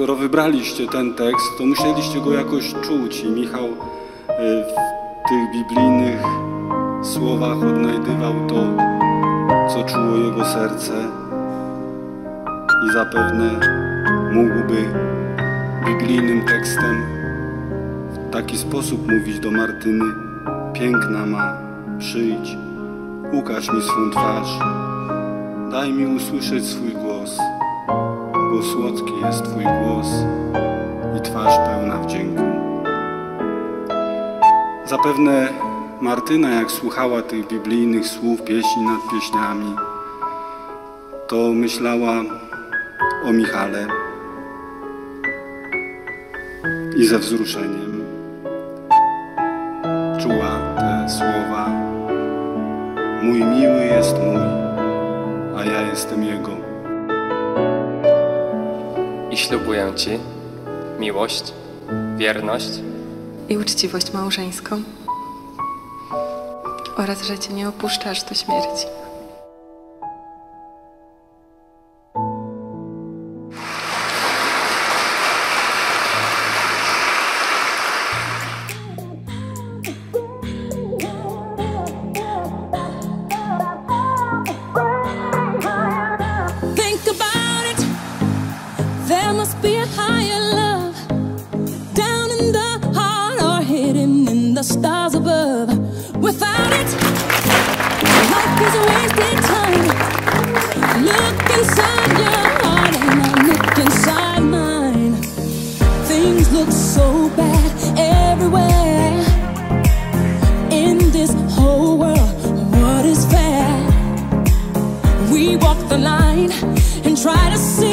skoro wybraliście ten tekst, to musieliście go jakoś czuć i Michał w tych biblijnych słowach odnajdywał to, co czuło jego serce i zapewne mógłby biblijnym tekstem w taki sposób mówić do Martyny: piękna ma, przyjdź, ukaż mi swą twarz, daj mi usłyszeć swój głos, bo słodki jest Twój głos i twarz pełna wdzięku. Zapewne Martyna, jak słuchała tych biblijnych słów, pieśni nad pieśniami, to myślała o Michale i ze wzruszeniem czuła te słowa: mój miły jest mój, a ja jestem jego. I ślubuję Ci miłość, wierność i uczciwość małżeńską oraz, że Cię nie opuszczę aż do śmierci. There must be a higher love down in the heart or hidden in the stars above. Without it, life is a wasted time. Look inside your heart and I look inside mine. Things look so bad everywhere in this whole world. What is fair? We walk the line and try to see